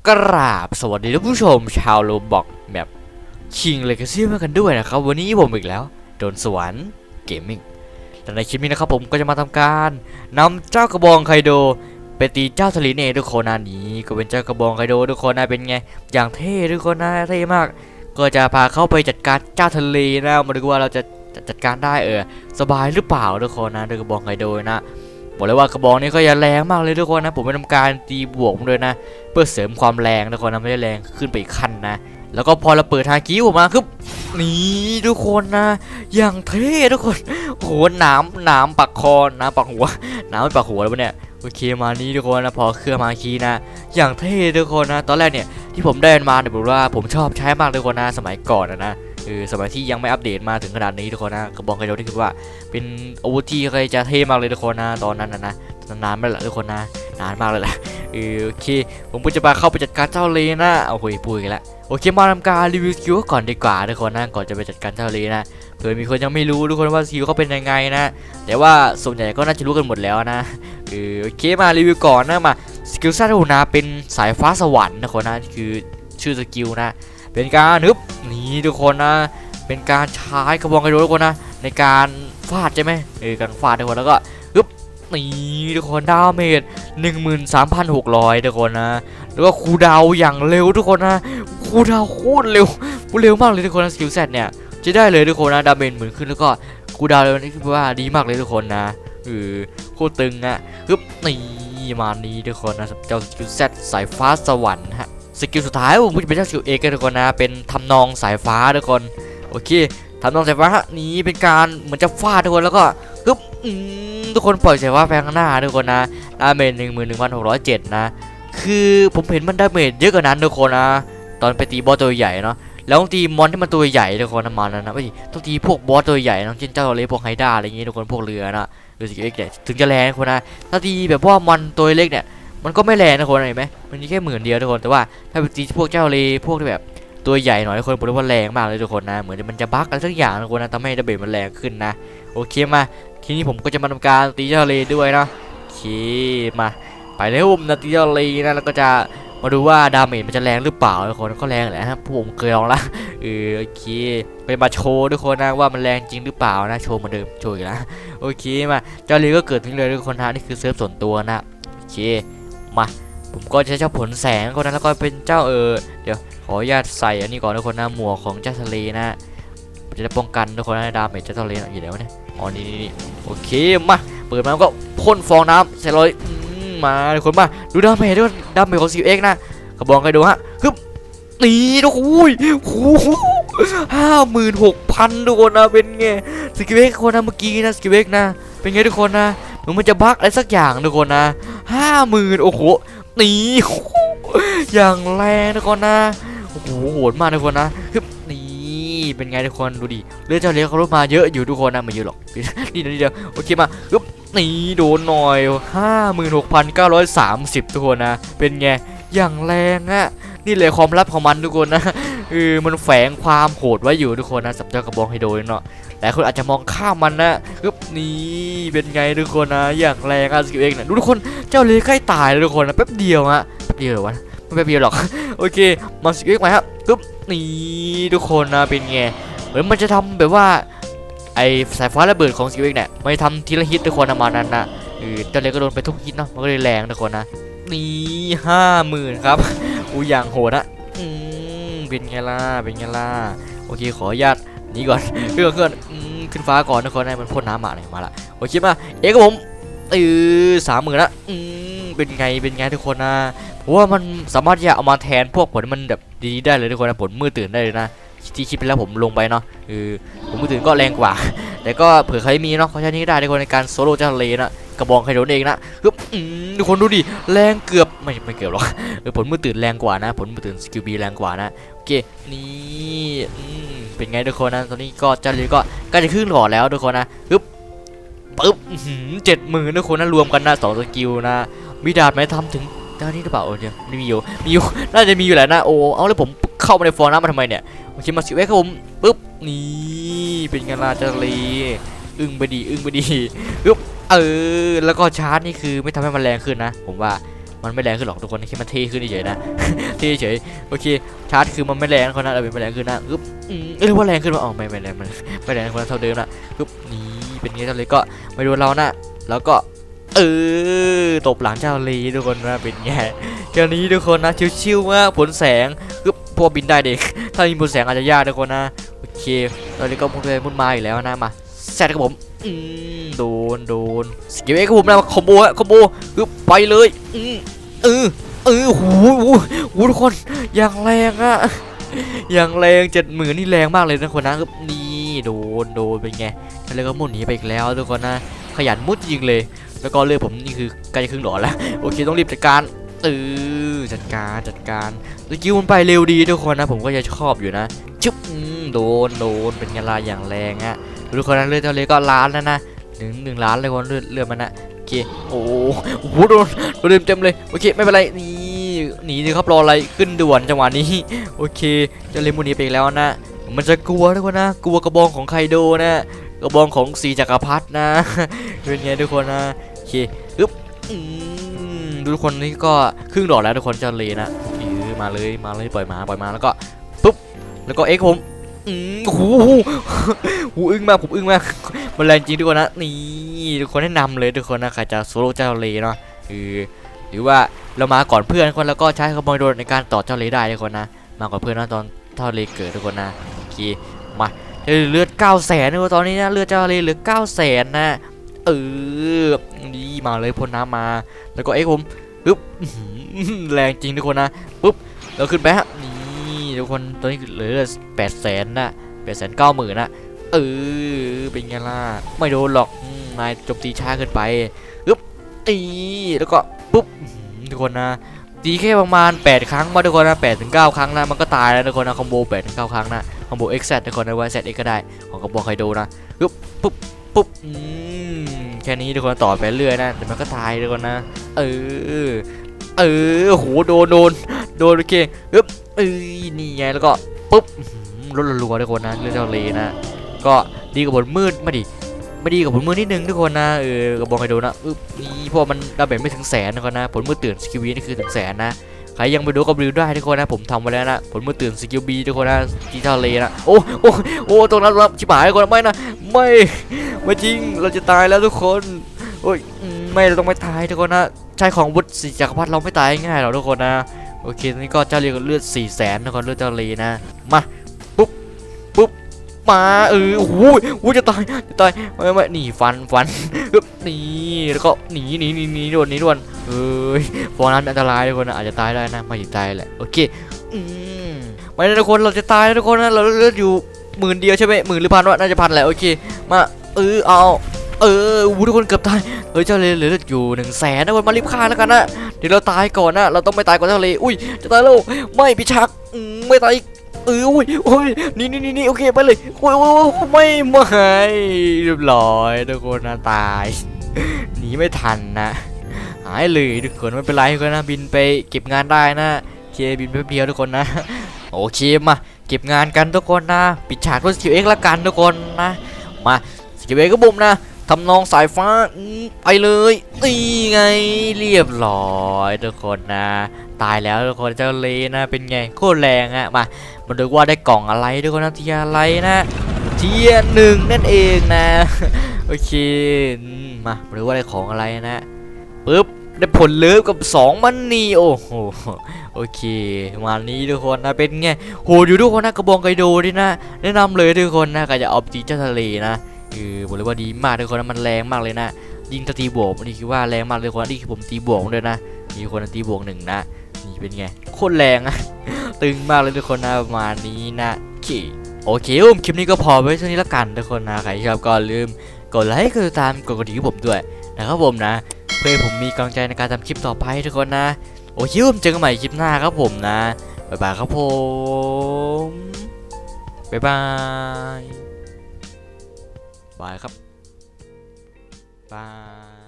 กราบสวัสดีท่านผู้ชมชาวโรบอกแบบคิงเลกาซี่มากันด้วยนะครับวันนี้ผมอีกแล้วโดนสวรรค์เกมมิ่งแต่ในคลิปนี้นะครับผมก็จะมาทำการนำเจ้ากระบองไคโดไปตีเจ้าทะเลเนทุกคนนะนี้ก็เป็นเจ้ากระบองไคโดทุกคนนะเป็นไงอย่างเท่ทุกคนนะเท่มากก็จะพาเข้าไปจัดการเจ้าทะเลนะมาดูว่าเราจะจัดการได้สบายหรือเปล่าทุกคนนะด้วยกระบองไคโดนะบอกเลยว่ากระบองนี้ก็จะแรงมากเลยทุกคนนะผมไปทำการตีบวกเลยนะเพื่อเสริมความแรงทุกคนนะไม่ได้แรงขึ้นไปอีกขั้นนะแล้วก็พอเราเปิดฮาคิออกมาคือนี่ทุกคนนะอย่างเท่ทุกคนโหหนามปักคอน้ำปักหัวน้ำไม่ปักหัวแล้วเนี่ยโอเคมานี้ทุกคนนะพอเครื่องฮาคินะอย่างเท่ทุกคนนะตอนแรกเนี่ยที่ผมได้มาเนี่ยบอกว่าผมชอบใช้มากทุกคนนะสมัยก่อนนะสมัยที่ยังไม่อัปเดตมาถึงขนาดนี้ทุกคนนะกระบองไคโดที่คิดว่าเป็นอาวุธที่เคยจะเท่มากเลยทุกคนนะตอนนั้นนะนานมากแล้วทุกคนนะนานมากเลยแหละโอเคผมก็จะมาเข้าไปจัดการเจ้าเลนะเอาคุยปุยกันแล้วโอเคมาทำการรีวิวสกิลก่อนดีกว่าทุกคนนะก่อนจะไปจัดการเจ้าเลนะเผื่อมีคนยังไม่รู้ทุกคนว่าสกิลเขาเป็นยังไงนะแต่ว่าส่วนใหญ่ก็น่าจะรู้กันหมดแล้วนะโอเคมารีวิวก่อนนะมาสกิลซ่าทูนะเป็นสายฟ้าสวรรค์ทุกคนนะคือชื่อสกิลนะเป็นการนึบนี่ทุกคนนะเป็นการใช้กระบองไคโดทุกคนนะในการฟาดใช่ไหมการฟาดทุกคนแล้วก็ฮึบนี่ทุกคนดาเมจ 13,600 ทุกคนนะแล้วก็คูลดาวน์อย่างเร็วทุกคนนะคูลดาวน์โคตรเร็วมากเลยทุกคนนะสกิลเซตเนี่ยจะได้เลยทุกคนนะดาเมจเหมือนขึ้นแล้วก็คูลดาวน์เลยนี่คือว่าดีมากเลยทุกคนนะโคตรตึงอ่ะฮึบนี่มานี้ทุกคนนะเจ้าสกิลเซตสายฟ้าสวรรค์ฮะสกิลสุดท้ายผมจะเป็นเจ้าสกิลเอกทุกคนนะเป็นทำนองสายฟ้าทุกคนโอเคทำนองสายฟ้านี้เป็นการเหมือนจะฟาดทุกคนแล้วก็ฮึบทุกคนปล่อยสายฟ้าแพงข้างหน้าทุกคนนะดาเมจ 11,607 นะคือผมเห็นมันดาเมจเยอะกว่านั้นทุกคนนะตอนไปตีบอสตัวใหญ่เนาะแล้วต้องตีมอนที่มันตัวใหญ่ทุกคนมาแล้วนะไม่ต้องตีพวกบอสตัวใหญ่นะเช่นเจ้าทะเลพวกไฮด้าอะไรอย่างงี้ทุกคนพวกเรือนะสกิลเอกเนี่ยถึงจะแรงทุกคนนะถ้าตีแบบว่ามอนตัวเล็กเนี่ยมันก็ไม่แรงนะคนเห็นไหมมันมีแค่10,000 เดียวทุกคนแต่ว่าถ้าไปตีพวกเจ้าทะเลพวกที่แบบตัวใหญ่หน่อยทุกคนบอกเลยว่าแรงมากเลยทุกคนนะเหมือนมันจะบั๊กอะไรสักอย่างทุกคนนะทำให้ดาเมจมันแรงขึ้นนะโอเคมาทีนี้ผมก็จะมาทำการตีเจ้าทะเลด้วยนะโอเคมาไปแล้วผมนะตีเจ้าทะเลนะแล้วก็จะมาดูว่าดาเมจมันจะแรงหรือเปล่าทุกคนก็แรงแหละครับผมเคยลองละโอเคไปมาโชว์ทุกคนนะว่ามันแรงจริงหรือเปล่านะโชว์เหมือนเดิมโชว์อีกแล้วโอเคมาเจ้าทะเลก็เกิดขึ้นเลยทุกคนนะนี่คือเซิร์ฟส่วนตัวนะโอเคมาผมก็จะใช้ผลแสงคนนั้นแล้วก็เป็นเจ้าเดี๋ยวขออนุญาตใส่อันนี้ก่อนทุกคนนะหมวกของเจ้าทะเลนะจะได้ป้องกันทุกคนนะดาเมจเจ้าทะเลอยู่แล้วเนี่ยอ๋อนี่โอเคมาเปิดมาก็พ่นฟองน้ำใส่รอยมาทุกคนมาดูดาเมจด้วยดาเมจของซิลเอ็กนะกระบองไคโดฮะฮึบนี่ทุกคน56,000ทุกคนนะเป็นไงสกิลเอ็กคนนะเมื่อกี้นะสกิลเอ็กนะเป็นไงทุกคนนะมันจะบั๊กอะไรสักอย่างทุกคนนะ50,000โอ้โหนี่อย่างแรงทุกคนนะโอ้โหโหดมากทุกคนนะฮึบนี่เป็นไงทุกคนดูดิเลือดเจ้าเลี้ยงเขาลดมาเยอะอยู่ทุกคนนะไม่เยอะหรอกนี่เดียวโอเคมาฮึบนี่โดนหน่อย 56,930 ทุกคนนะเป็นไงอย่างแรงอะนี่เลยความลับของมันทุกคนนะมันแฝงความโหดไว้อยู่ทุกคนนะสับเจ้ากระบองไคโดเนาะแต่คนอาจจะมองข้ามมันนะฮึบนี่เป็นไงทุกคนนะอย่างแรงอะสกิลเองนะดูทุกคนเจ้าเลยใกล้ตายเลยทุกคนนะแป๊บเดียวอะแป๊บเดียวเหรอวะไม่แป๊บเดียวหรอกโอเคมาสกิลเองไหมครับฮึบนี่ทุกคนนะเป็นไงเหมือนมันจะทำแบบว่าไอสายฟ้าระเบิดของสกิลเองเนี่ยไม่ทำทีละฮิตทุกคนนะมานั้นนะเจ้าเลยก็โดนไปทุกฮิตเนาะมันก็เลยแรงทุกคนนะนี่50,000ครับอูอย่างโหดนะเป็นไงล่ะโอเคขออนุญาตนี้ก่อนเคลื่อนขึ้นฟ้าก่อนทุกคนให้มันพ่นน้ำมาละโอเคมากับผม30,000ละเป็นไงทุกคนนะเพราะว่ามันสามารถที่จะเอามาแทนพวกผลมันแบบดีได้เลยทุกคนนะผลมือตื่นได้เลยนะที่คิดไปแล้วผมลงไปเนาะผมมือตื่นก็แรงกว่าแต่ก็เผื่อใครมีเนาะเขาใช้นี้ได้ทุกคนในการโซโล่เจ้าทะเลนะกระบองไคโดเองนะทุกคนดูดิแรงเกือบไม่เกือบหรอกผลมือตื่นแรงกว่านะผลมือตื่นสกิลบีแรงกว่านะโอเคนี่เป็นไงทุกคนนะตอนนี้ก็เจ้าทะเลก็จะขึ้นหลอดแล้วทุกคนนะปึ๊บ70,000ทุกคนนะรวมกันนะ2สกิลนะมีดาบไหมทำถึงเท่านี้หรือเปล่าเนี่ยมีอยู่น่าจะมีอยู่แหละนะโอ้เอาแล้วผมเข้ามาในฟองน้ำมาทำไมเนี่ยผมชิมมาสิเว้ยครับผมปึ๊บนี่เป็นไงล่ะเจ้าทะเลอึ้งไปดีปึ๊บแล้วก็ชาร์จนี่คือไม่ทำให้มันแรงขึ้นนะผมว่ามันไม่แรงขึ้นหรอกทุกคนแค่มันเท่ขึ้นเฉยๆนะ เท่เฉยโอเคชาร์จคือมันไม่แรงคนนั้นเราเป็นไม่แรงขึ้นนะอึ๊บเรียกว่าแรงขึ้นมาอ๋อไม่แรงมันไม่แรงคนนั้นเท่าเดิมนะอึ๊บนี่เป็นไงเจ้าเลยก็ไม่โดนเรานะแล้วก็ตบหลังเจ้าลีทุกคนนะเป็นไงแค่นี้ทุกคนนะชิวๆมากผลแสงอึ๊บพวกบินได้เด็กถ้ามีผลแสงอาจจะยากทุกคนนะโอเคตอนนี้ก็มุดมาอีกแล้วนะมาแซดกับผมโดนสกิลเอ็กซ์ผมนะคอมโบคือไปเลยหูทุกคนอย่างแรงอะอย่างแรง70,000นี่แรงมากเลยนะคนนะครับนี่โดนเป็นไงแล้วก็มุดหนีไปอีกแล้วทุกคนนะขยันมุดจริงเลยแล้วก็เลือดผมนี่คือใกล้จะครึ่งหลอดแล้วโอเคต้องรีบจัดการจัดการสกิลมันไปเร็วดีทุกคนนะผมก็จะชอบอยู่นะชุบโดนเป็นไงล่ะอย่างแรงอะทุกคนนะเลือดเท่าไรก็ล้านแล้วนะ1 ล้านเลยคนเลือดมันนะโอเคโอ้โหโดนเต็มเลยโอเคไม่เป็นไรนี่หนีสิครับรออะไรขึ้นด่วนจังหวะนี้โอเคจะเลมูนีไปแล้วนะมันจะกลัวทุกคนนะกลัวกระบองของไคโดนะกระบองของสีจักรพรรดินะเป็นไงทุกคนนะโอเคทุกคนนี่ก็ครึ่งดอกแล้วทุกคนจะเลนะมาเลยปล่อยมาแล้วก็ปุ๊บแล้วก็เอ็กผมหูอึ้งมากผมอึ้งมากมันแรงจริงทุกคนนะนี่ทุกคนแนะนำเลยทุกคนนะใครจะโซโล่เจ้าเลเนาะหรือว่าเรามาก่อนเพื่อนคนแล้วก็ใช้ขโมยโดนในการต่อเจ้าเลได้ทุกคนนะมาก่อนเพื่อนนะตอนเจ้าเลเกิดทุกคนนะโอเคมาเลือด900,000นะตอนนี้นะเลือดเจ้าเลเหลือ900,000นะนี่มาเลยพ่นน้ำมาแล้วก็เอ็กผมปึ๊บแรงจริงทุกคนนะปึ๊บเราขึ้นไปฮะทุกคนตอนนี้เหลือ800,000นะ890,000นะเป็นไงล่ะไม่โดนหรอกนายโจมตีช้าเกินไปแล้วก็ปุ๊บทุกคนนะตีแค่ประมาณ8 ครั้งมาทุกคนนะ8 ถึง 9 ครั้งนะมันก็ตายแล้วทุกคนนะคอมโบ8 ถึง 9 ครั้งนะคอมโบ XZ ทุกคนนะว่า ZX ก็ได้ของกระบอกไคโดนะปุ๊บแค่นี้ทุกคนต่อไปเรื่อยนะแต่มันก็ตายทุกคนนะโหโดนโอเคนี่ไงแล้วก็ปุ๊บลดรัวทุกคนนะเรื่องเจ้าเลนะก็ดีกับผลมืดไม่ดีกับผลมืดนิดนึงทุกคนนะกระบอกไคโดนะนี่พวกมันดาเมจไม่ถึงแสนทุกคนนะผลมืดตื่นสกิลบีนี่คือถึงแสนนะใครยังไปดูก็รีวิวได้ทุกคนนะผมทำไว้แล้วนะผลมืดตื่นสกิลบีทุกคนนะที่เจ้าเลนะโอ้ตรงนั้นรับชิบหายทุกคนไม่นะไม่จริงเราจะตายแล้วทุกคนโอ้ยไม่เราต้องไม่ตายทุกคนนะใช้ของวุฒิสีจักรพรรดิเราไม่ตายง่ายหรอกทุกคนนะโอเคตอนนี้ก็เจ้าเลเลือด400,000ทุกคนเลือดเจ้าเลนะมาปุ๊บมาโอ้โหจะตายไม่หนีฟันนี่แล้วก็หนีด่วนฟองน้ำอันตรายทุกคนอาจจะตายได้นะไม่ถึงตายแหละโอเคไม่ได้ทุกคนเราจะตายทุกคนนะเราเลือดอยู่10,000 เดียวใช่ไหม10,000 หรือ 1,000วะน่าจะ1,000แหละโอเคมาเอาทุกคนเกือบตายเจ้าเลเหลืออยู่100,000ทุกคนมารีบฆ่าแล้วกันนะเดี๋ยวเราตายก่อนนะเราต้องไม่ตายก่อนเจ้าเลอุ้ยจะตายแล้วไม่พิชักไม่ตายนี่โอเคไปเลยไม่เรียบร้อยทุกคนนะตายหนีไม่ทันนะหายเลยทุกคนไม่เป็นไรทุกคนนะบินไปเก็บงานได้นะเคบินแป๊บเดียวทุกคนนะโอเคมาเก็บงานกันทุกคนนะปิดฉากด้วยสกิลเอ็กซ์ละกันทุกคนนะมาสกิลเอ็กซ์ก็บุ่มนะทำนองสายฟ้าไปเลยนี่ไงเรียบร้อยทุกคนนะตายแล้วทุกคนเจ้าเลนะเป็นไงโคตรแรงอะมาดูว่าได้กล่องอะไรทุกคนนะเทียอะไรนะเทีย1นั่นเองนะโอเคมาดูว่าได้ของอะไรนะปึ๊บได้ผลเลิฟกับ2 มันนี่โอ้โหโอเคมานี้ทุกคนนะเป็นไงโหอยู่ทุกคนนะกระบองไคโดดินะแนะนำเลยทุกคนนะก็จะเอาตีเจ้าทะเลนะบอกเลยว่าดีมากทุกคนนะมันแรงมากเลยนะยิงตีบวกนี่คือว่าแรงมากเลยคนนี่คือผมตีบวกด้วยนะมีคนตีบวก1นะนี่เป็นไงโคตรแรงอะตึงมากเลยทุกคนนะประมาณนี้นะโอเคคลิปนี้ก็พอไว้เท่านี้ละกันทุกคนนะใครชอบก็ลืมกดไลค์กดติดตามกดกระดิ่งให้ผมด้วยนะครับผมนะเพื่อผมมีกำลังใจในการทำคลิปต่อไปทุกคนนะโอเคเจอกันใหม่คลิปหน้าครับผมนะบ๊ายบายครับผมบ๊ายบายครับบาย